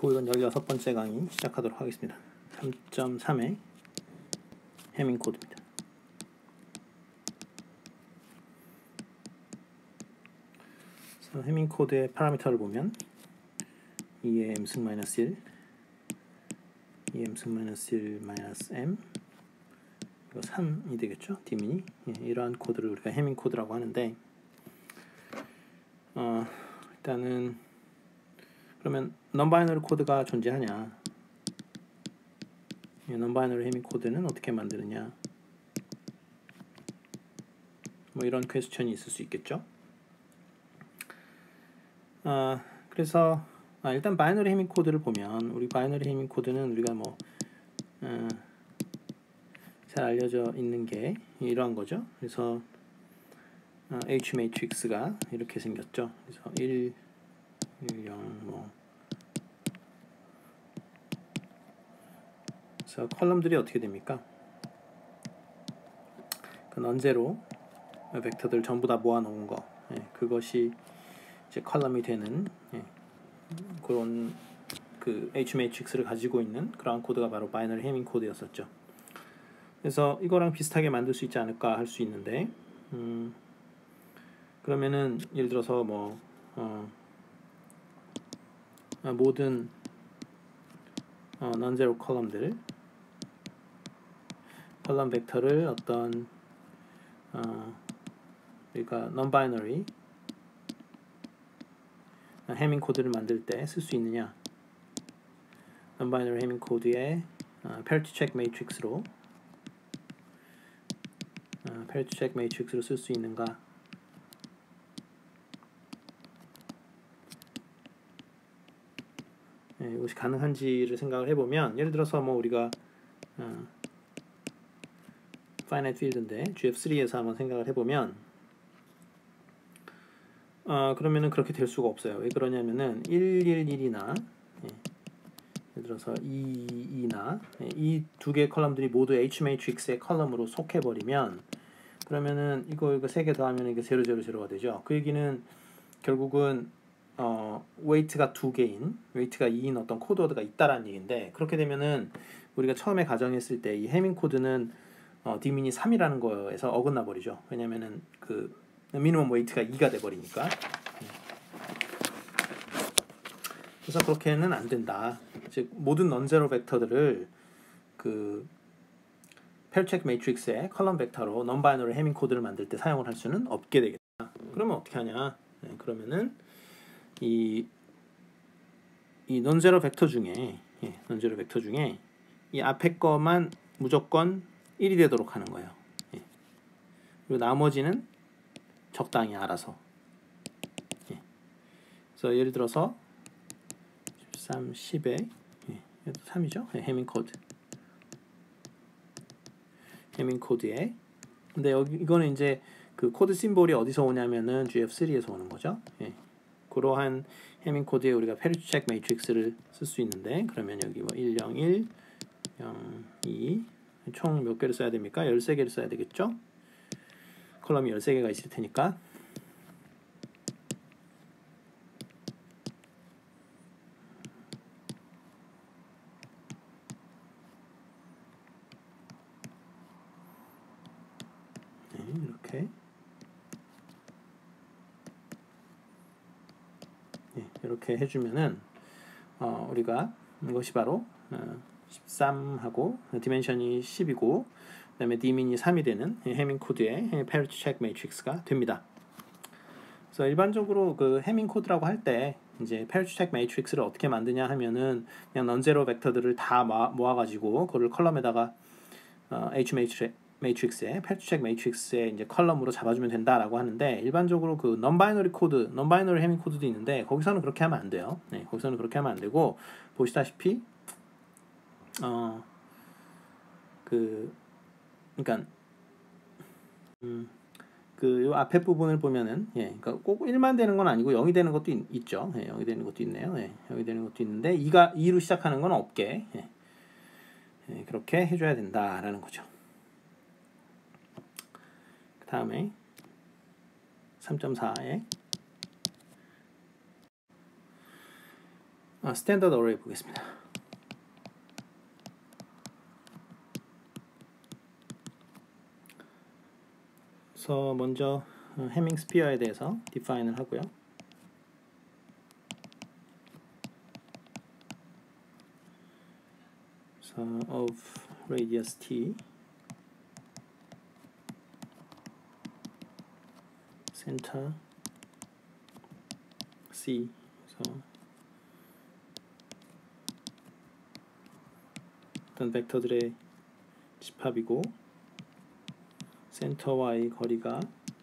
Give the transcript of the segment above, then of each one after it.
보이건 16번째 강의 시작하도록 하겠습니다. 3.3의 해밍 코드입니다. 그래서 해밍 코드의 파라미터를 보면 2의 m승 마이너스 1, 2의 m승 마이너스 1 마이너스 m, 이거 3이 되겠죠? 디미니. 이러한 코드를 우리가 해밍 코드라고 하는데, 일단은 그러면 non-binary 코드가 존재하냐? non-binary 해밍 코드는 어떻게 만드느냐? 뭐 이런 퀘스천이 있을 수 있겠죠. 그래서 일단 바이너리 해밍 코드를 보면, 우리 바이너리 해밍 코드는 우리가 잘 알려져 있는 게 이러한 거죠. 그래서 H 매트릭스가 이렇게 생겼죠. 그래서 1, 0 그래서 컬럼들이 어떻게 됩니까? 그 넌제로 벡터들 전부 다 모아놓은 거, 그것이 이제 컬럼이 되는 그런 그 H 매트릭스를 가지고 있는 그런 코드가 바로 바이너리 해밍 코드였었죠. 그래서 이거랑 비슷하게 만들 수 있지 않을까 할 수 있는데, 그러면은 예를 들어서 모든 non-zero 컬럼들, 컬럼 벡터를 어떤 그러니까 non-binary 해밍 코드를 만들 때 쓸 수 있느냐? non-binary 해밍 코드의 parity check matrix로 쓸 수 있는가? 이것이 가능한지를 생각을 해보면, 예를 들어서 우리가 finite field인데 GF3에서 한번 생각을 해보면, 그러면은 그렇게 될 수가 없어요. 왜 그러냐면은 111이나 예를 들어서 2나 이 두 개의 컬럼들이 모두 H 매트릭스의 컬럼으로 속해버리면, 그러면은 이거 세 개 더하면 이게 000가 되죠. 그 얘기는 결국은 웨이트가 2개인, 웨이트가 2인 어떤 코드가 있다라는 얘기인데, 그렇게 되면은 우리가 처음에 가정했을 때 이 해밍 코드는 디민이 3이라는 거에서 어긋나 버리죠. 왜냐면은 그 미니멈 웨이트가 2가 돼 버리니까. 그래서 그렇게는 안 된다. 즉 모든 넌제로 벡터들을 그 페어체크 매트릭스의 컬럼 벡터로 non-binary 해밍 코드를 만들 때 사용을 할 수는 없게 되겠다. 그러면 어떻게 하냐? 그러면은 이 non-zero 벡터 중에 이 앞에 거만 무조건 1이 되도록 하는 거예요. 그리고 나머지는 적당히 알아서. 그래서 예를 들어서 13, 10에 3이죠. 해밍 코드에. 근데 이거는 이제 그 코드 심볼이 어디서 오냐면은 GF3에서 오는 거죠. 그러한 해밍 코드에 우리가 페리티 체크 매트릭스를 쓸 수 있는데, 그러면 여기 1, 0, 1, 0, 2 총 몇 개를 써야 됩니까? 13개를 써야 되겠죠? 컬럼이 13개가 있을 테니까. 이렇게 해주면은 우리가 이것이 바로 13하고 디멘션이 10이고 그다음에 디민이 3이 되는 해밍 코드의 페리티 체크 매트릭스가 됩니다. 그래서 일반적으로 그 해밍 코드라고 할 때 이제 페리티 체크 매트릭스를 어떻게 만드냐 하면은 그냥 넌제로 벡터들을 다 모아가지고 그걸 컬럼에다가 H 매트릭스에 페리티 체크 매트릭스에 이제 컬럼으로 잡아주면 된다라고 하는데, 일반적으로 그 non-binary 해밍 코드도 있는데 거기서는 그렇게 하면 안 돼요. 거기서는 그렇게 하면 안 되고, 보시다시피 그러니까 그 요 앞에 부분을 보면은 그러니까 꼭 1만 되는 건 아니고 0이 되는 것도 있죠. 0이 되는 것도 있네요. 0이 되는 것도 있는데 2로 시작하는 건 없게 그렇게 해줘야 된다라는 거죠. 그 다음에 3.4에 스탠다드 어레이 보겠습니다. 그래서 먼저 해밍 스피어에 대해서 디파인을 하고요. So of radius t, center c. 그래서 어떤 벡터들의 집합이고 센터와의 거리가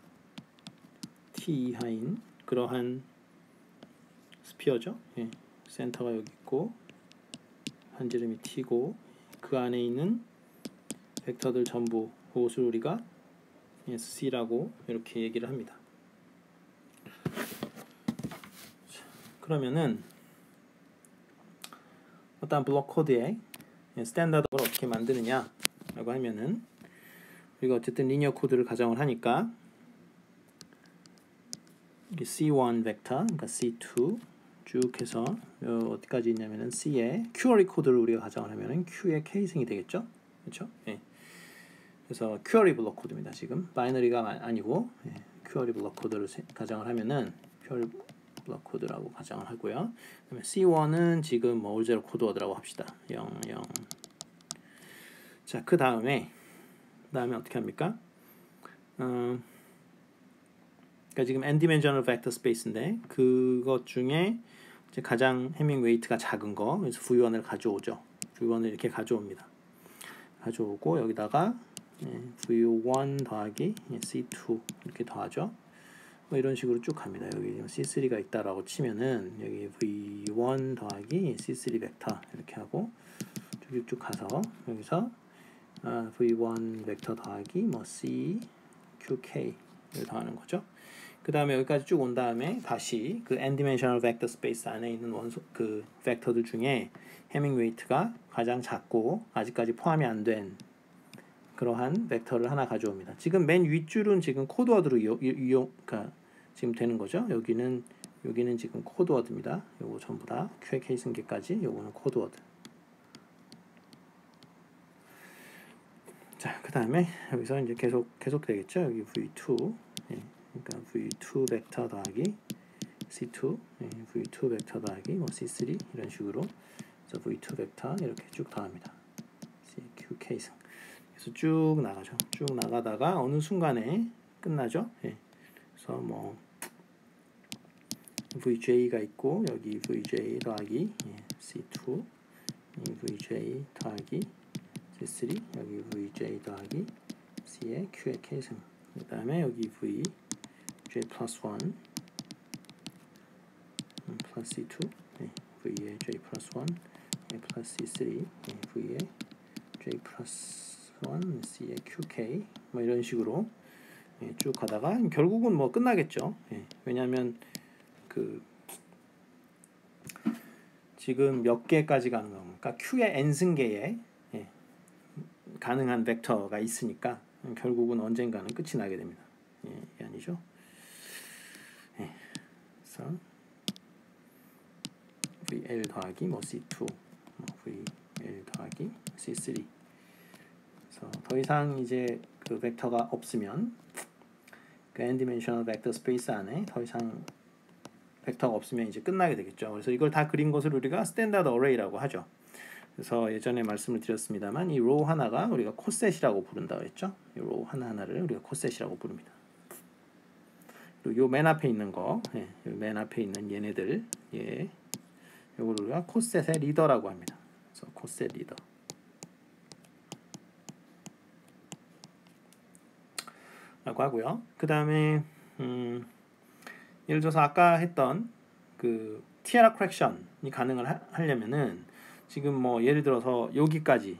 t 이하인 그러한 스피어죠. 예. 센터가 여기 있고 한지름이 t고 그 안에 있는 벡터들 전부 그것을 우리가 C라고 이렇게 얘기를 합니다. 그러면은 어떤 블록 코드에 스탠다드를 어떻게 만드느냐 라고 하면은 우리가 어쨌든 리니어 코드를 가정을 하니까 C1 벡터, 그러니까 C2 쭉 해서 어디까지 있냐면은 C에 큐어리 코드를 우리가 가정을 하면은 Q의 K승이 되겠죠? 그렇죠? 예. 그래서 큐어리 블록 코드입니다. 지금 바이너리가 아니고 큐어리 블록 코드를 가정을 하면은 큐어리 블록 코드라고 가정을 하고요. 그다음에 C1은 지금 뭐 올제로 코드워드라고 합시다. 0, 0. 자, 그 다음에 어떻게 합니까? 그러니까 지금 n-dimensional vector space인데 그것 중에 이제 가장 해밍 웨이트가 작은 거, 그래서 V1을 가져오죠. V1을 이렇게 가져옵니다. 가져오고 여기다가 V1 더하기 C2 이렇게 더하죠. 뭐 이런 식으로 쭉 갑니다. 여기 C3가 있다라고 치면은 여기 V1 더하기 C3 벡터 이렇게 하고 쭉쭉 가서 여기서 V1 벡터 더하기 뭐 C, QK를 더하는 거죠. 그 다음에 여기까지 쭉 온 다음에 다시 그 n-dimensional vector space 안에 있는 그 벡터들 중에 해밍 웨이트가 가장 작고 아직까지 포함이 안 된 그러한 벡터를 하나 가져옵니다. 지금 맨 윗줄은 지금 코드워드로 그러니까 지금 되는 거죠. 여기는 지금 코드워드입니다. 요거 전부 다 QK 승계까지 요거는 코드워드. 자, 그 다음에 여기서 이제 계속 되겠죠. 여기 V2, 그러니까 V2 벡터 더하기 C2, V2 벡터 더하기 뭐 C3 이런 식으로 그래서 V2 벡터 이렇게 쭉 더합니다. QK 승. 그래서 쭉 나가죠. 쭉 나가다가 어느 순간에 끝나죠. 그래서 뭐 VJ가 있고 여기 VJ 더하기 C2, VJ 더하기 C3, 여기 VJ 더하기 C의 Q의 K승. 그 다음에 여기 VJ 플러스 1 플러스 C2, V의 J 플러스 1 플러스 C3, V의 J 플러스 1 C의 QK 뭐 이런 식으로 쭉 가다가 결국은 뭐 끝나겠죠. 왜냐하면 그 지금 몇 개까지 가는 겁니까? Q의 n승계에 가능한 벡터가 있으니까 결국은 언젠가는 끝이 나게 됩니다. 이게 아니죠. 그래서 VL 더하기 뭐 C2, 뭐 VL 더하기 C3. 그래서 더 이상 이제 그 벡터가 없으면 그 n-dimensional vector space 안에 더 이상 벡터가 없으면 이제 끝나게 되겠죠. 그래서 이걸 다 그린 것을 우리가 스탠다드 어레이라고 하죠. 그래서 예전에 말씀을 드렸습니다만 이 로우 하나가 우리가 코셋이라고 부른다고 했죠. 이 로우 하나하나를 우리가 코셋이라고 부릅니다. 그리고 요 맨 앞에 있는 거, 요 맨 앞에 있는 얘네들, 요걸 우리가 코셋의 리더라고 합니다. 그래서 코셋 리더. 라고 하고요. 그 다음에 예를 들어서 아까 했던 그 티에라 크랙션이 가능을 하려면은 지금 뭐 예를 들어서 여기까지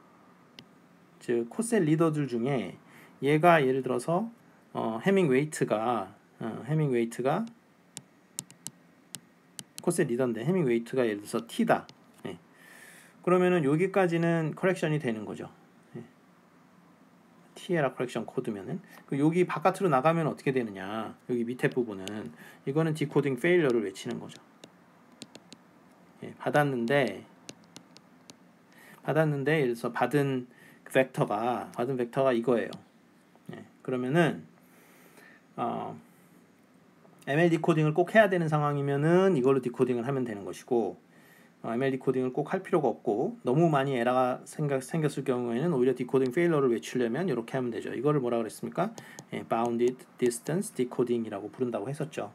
즉 코셋 리더들 중에 얘가 예를 들어서 해밍 웨이트가 코셋 리더인데 해밍 웨이트가 예를 들어서 t다. 그러면은 여기까지는 커렉션이 되는 거죠. 티에라 커렉션 코드면은 여기 바깥으로 나가면 어떻게 되느냐? 여기 밑에 부분은 이거는 디코딩 페일러를 외치는 거죠. 받았는데 그래서 받은 벡터가 이거예요. 그러면은 ML 디코딩을 꼭 해야 되는 상황이면은 이걸로 디코딩을 하면 되는 것이고, ML 디코딩을 꼭 할 필요가 없고 너무 많이 에러가 생겼을 경우에는 오히려 디코딩 페일러를 외치려면 이렇게 하면 되죠. 이거를 뭐라 그랬습니까? Bounded Distance Decoding이라고 부른다고 했었죠.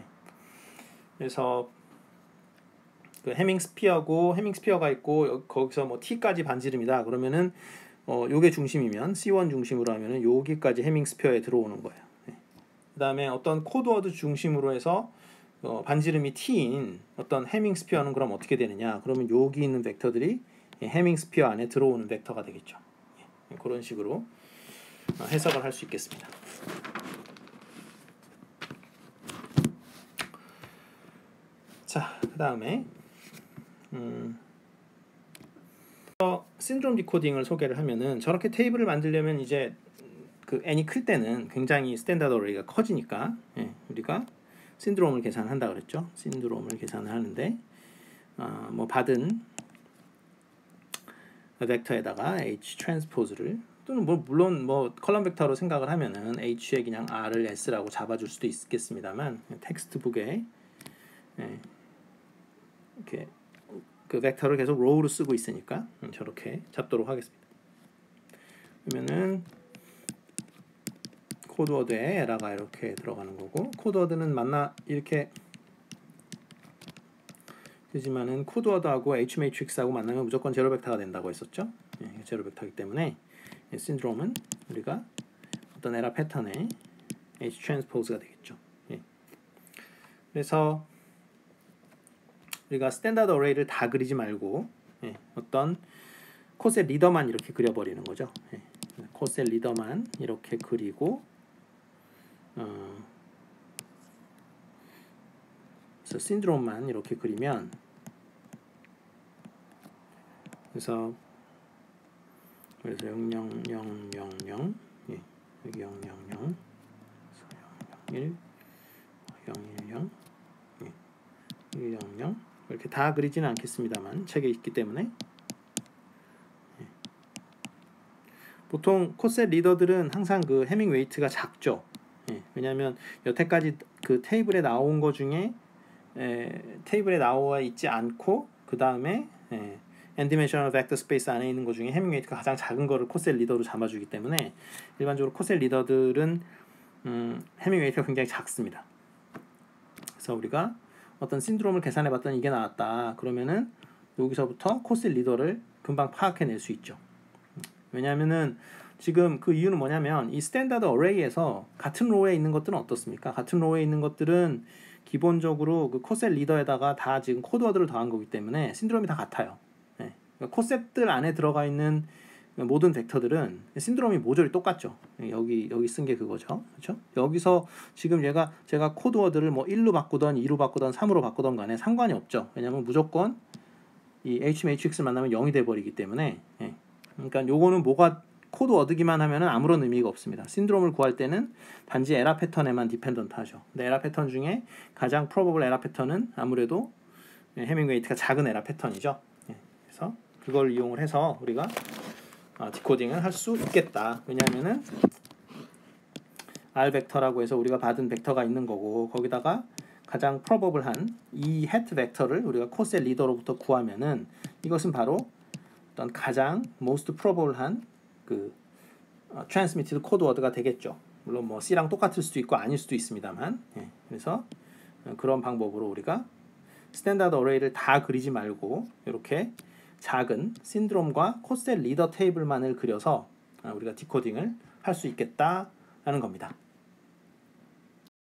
그래서 그 해밍스피어가 있고 거기서 뭐 t까지 반지름이다 그러면은 요게 중심이면 C1 중심으로 하면은 여기까지 해밍스피어에 들어오는 거예요. 그 다음에 어떤 코드워드 중심으로 해서 반지름이 t인 어떤 해밍스피어는 그럼 어떻게 되느냐? 그러면 여기 있는 벡터들이 해밍스피어 안에 들어오는 벡터가 되겠죠. 그런 식으로 해석을 할 수 있겠습니다. 자, 그 다음에 신드롬 디코딩을 소개를 하면은 저렇게 테이블을 만들려면 이제 그 n이 클 때는 굉장히 스탠다드 어레이가 커지니까 우리가 신드롬을 계산한다 그랬죠. 신드롬을 계산을 하는데 뭐 받은 벡터에다가 h 트랜스포즈를 또는 뭐 물론 뭐 컬럼 벡터로 생각을 하면은 h에 그냥 r을 s라고 잡아줄 수도 있겠습니다만 텍스트북에 이렇게 그 벡터를 계속 로우로 쓰고 있으니까 저렇게 잡도록 하겠습니다. 그러면은 코드워드에 에러가 이렇게 들어가는 거고, 코드워드는 이렇게 되지만은 코드워드하고 H 매트릭스하고 만나면 무조건 제로 벡터가 된다고 했었죠. 제로 벡터이기 때문에 신드롬은 우리가 어떤 에러 패턴의 H 트랜스포즈가 되겠죠. 그래서 우리가 스탠다드 어레이를 다 그리지 말고 어떤 코셋 리더만 이렇게 그려버리는 거죠. 코셋 리더만 이렇게 그리고 그래서 신드롬만 이렇게 그리면 그래서 0000 여기 000 010 010 100 이렇게 다 그리지는 않겠습니다만 책에 있기 때문에 보통 코셋 리더들은 항상 그 해밍 웨이트가 작죠. 왜냐하면 여태까지 그 테이블에 나온 거 중에 테이블에 나와 있지 않고 그 다음에 n-dimensional vector space 안에 있는 거 중에 해밍 웨이트가 가장 작은 거를 코셋 리더로 잡아주기 때문에 일반적으로 코셋 리더들은 해밍 웨이트가 굉장히 작습니다. 그래서 우리가 어떤 신드롬을 계산해 봤더니 이게 나왔다 그러면은 여기서부터 코셋 리더를 금방 파악해낼 수 있죠. 왜냐하면은 지금 그 이유는 뭐냐면 이 스탠다드 어레이에서 같은 로우에 있는 것들은 어떻습니까? 같은 로우에 있는 것들은 기본적으로 그 코셋 리더에다가 다 지금 코드워드를 더한 거기 때문에 신드롬이 다 같아요. 그러니까 코셋들 안에 들어가 있는 모든 벡터들은 신드롬이 모조리 똑같죠. 여기 쓴 게 그거죠. 그렇죠? 여기서 지금 제가 코드워드를 뭐 1로 바꾸던 2로 바꾸던 3으로 바꾸던 간에 상관이 없죠. 왜냐하면 무조건 이 H 매트릭스를 만나면 0이 돼 버리기 때문에 그러니까 요거는 뭐가 코드워드기만 하면은 아무런 의미가 없습니다. 신드롬을 구할 때는 단지 에러 패턴에만 디펜던트 하죠. 근데 에러 패턴 중에 가장 프로버블 에러 패턴은 아무래도 해밍 웨이트가 작은 에러 패턴이죠. 그래서 그걸 이용을 해서 우리가 디코딩을 할 수 있겠다. 왜냐하면은 R 벡터라고 해서 우리가 받은 벡터가 있는 거고 거기다가 가장 프로버블한 이 헤트 벡터를 우리가 코셋 리더로부터 구하면은 이것은 바로 어떤 가장 most probable한 그 transmitted 코드워드가 되겠죠. 물론 뭐 C랑 똑같을 수도 있고 아닐 수도 있습니다만 그래서 그런 방법으로 우리가 스탠다드 어레이를 다 그리지 말고 이렇게 작은 신드롬과 코셋 리더 테이블만을 그려서 우리가 디코딩을 할 수 있겠다라는 겁니다.